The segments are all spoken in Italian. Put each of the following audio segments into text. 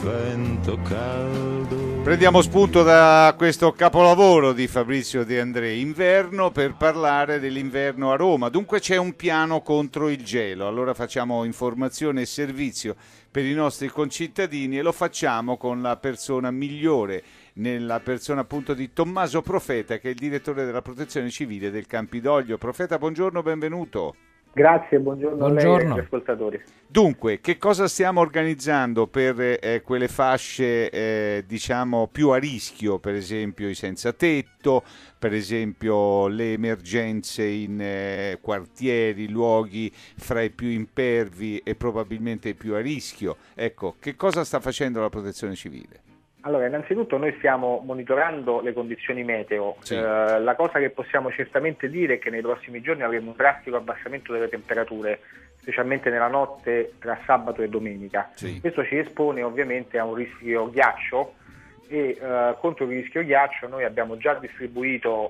vento caldo. Prendiamo spunto da questo capolavoro di Fabrizio De André, Inverno, per parlare dell'inverno a Roma. Dunque c'è un piano contro il gelo, allora facciamo informazione e servizio per i nostri concittadini e lo facciamo con la persona migliore, nella persona appunto di Tommaso Profeta, che è il direttore della Protezione Civile del Campidoglio. Profeta, buongiorno, benvenuto. Grazie, buongiorno a lei e agli ascoltatori. Dunque, che cosa stiamo organizzando per quelle fasce diciamo più a rischio, per esempio i senza tetto, per esempio le emergenze in quartieri, luoghi fra i più impervi e probabilmente i più a rischio? Ecco, che cosa sta facendo la Protezione Civile? Allora, innanzitutto noi stiamo monitorando le condizioni meteo. Sì. La cosa che possiamo certamente dire è che nei prossimi giorni avremo un drastico abbassamento delle temperature, specialmente nella notte tra sabato e domenica. Sì. Questo ci espone ovviamente a un rischio ghiaccio e contro il rischio ghiaccio noi abbiamo già distribuito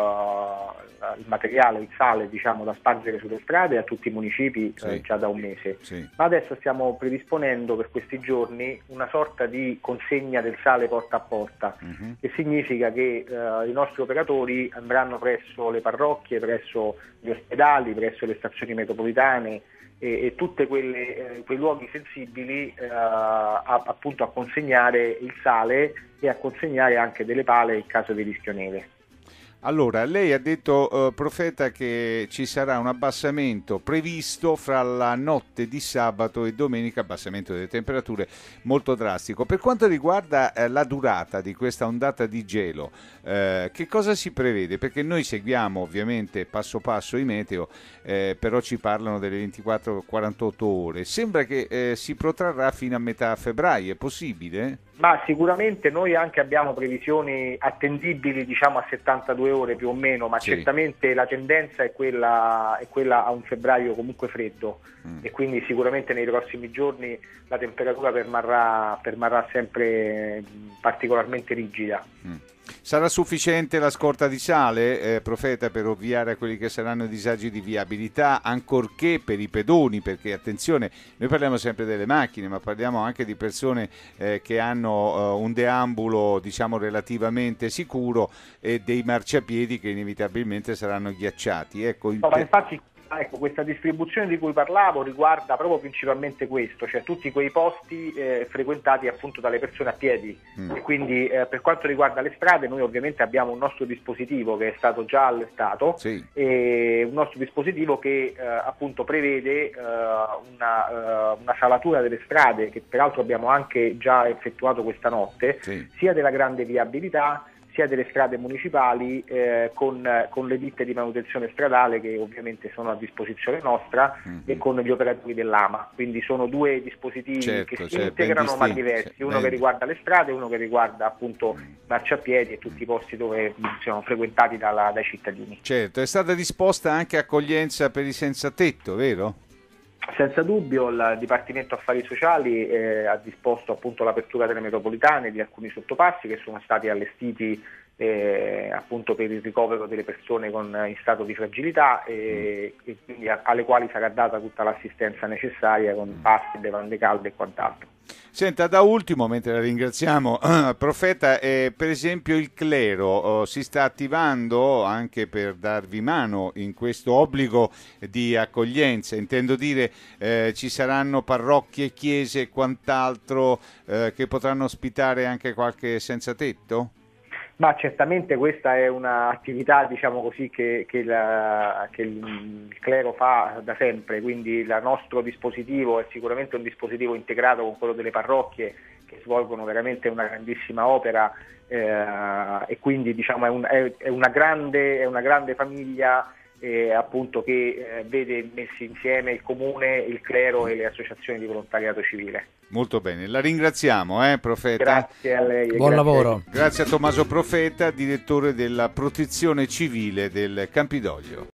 il materiale, il sale diciamo da spargere sulle strade a tutti i municipi già da un mese. Sì. Ma adesso stiamo predisponendo per questi giorni una sorta di consegna del sale porta a porta, che significa che i nostri operatori andranno presso le parrocchie, presso gli ospedali, presso le stazioni metropolitane e tutti quei luoghi sensibili appunto a consegnare il sale e a consegnare anche delle pale in caso di rischio neve. Allora, lei ha detto, Profeta, che ci sarà un abbassamento previsto fra la notte di sabato e domenica, abbassamento delle temperature molto drastico. Per quanto riguarda la durata di questa ondata di gelo, che cosa si prevede? Perché noi seguiamo ovviamente passo passo i meteo, però ci parlano delle 24-48 ore. Sembra che si protrarrà fino a metà febbraio, è possibile? Ma sicuramente noi anche abbiamo previsioni attendibili diciamo a 72 ore più o meno, ma sì. Certamente la tendenza è quella a un febbraio comunque freddo e quindi sicuramente nei prossimi giorni la temperatura permarrà sempre particolarmente rigida. Sarà sufficiente la scorta di sale, Profeta, per ovviare a quelli che saranno i disagi di viabilità, ancorché per i pedoni, perché attenzione, noi parliamo sempre delle macchine, ma parliamo anche di persone che hanno un deambulo diciamo relativamente sicuro e dei marciapiedi che inevitabilmente saranno ghiacciati. Ecco, No, ma infatti questa distribuzione di cui parlavo riguarda proprio principalmente questo, cioè tutti quei posti frequentati appunto dalle persone a piedi e quindi per quanto riguarda le strade noi ovviamente abbiamo un nostro dispositivo che è stato già allertato, sì. E un nostro dispositivo che appunto prevede una salatura delle strade che peraltro abbiamo anche già effettuato questa notte, sì. sia della grande viabilità sia delle strade municipali con le ditte di manutenzione stradale che ovviamente sono a disposizione nostra e con gli operatori dell'AMA, quindi sono due dispositivi che si integrano ma diversi, uno che riguarda le strade e uno che riguarda appunto marciapiedi e tutti i posti dove sono frequentati dai cittadini. Certo, è stata disposta anche accoglienza per i senza tetto, vero? Senza dubbio il Dipartimento Affari Sociali ha disposto appunto l'apertura delle metropolitane di alcuni sottopassi che sono stati allestiti appunto per il ricovero delle persone in stato di fragilità e quindi alle quali sarà data tutta l'assistenza necessaria con pasti, bevande calde e quant'altro. Senta, da ultimo, mentre la ringraziamo, Profeta, per esempio il clero si sta attivando anche per darvi mano in questo obbligo di accoglienza, intendo dire ci saranno parrocchie, chiese e quant'altro che potranno ospitare anche qualche senza tetto? Ma certamente questa è un'attività diciamo così che il clero fa da sempre, quindi il nostro dispositivo è sicuramente un dispositivo integrato con quello delle parrocchie che svolgono veramente una grandissima opera e quindi diciamo è una grande famiglia appunto che vede messi insieme il comune, il clero e le associazioni di volontariato civile. Molto bene, la ringraziamo, Profeta. Grazie a lei. Buon lavoro. Grazie a Tommaso Profeta, direttore della Protezione Civile del Campidoglio.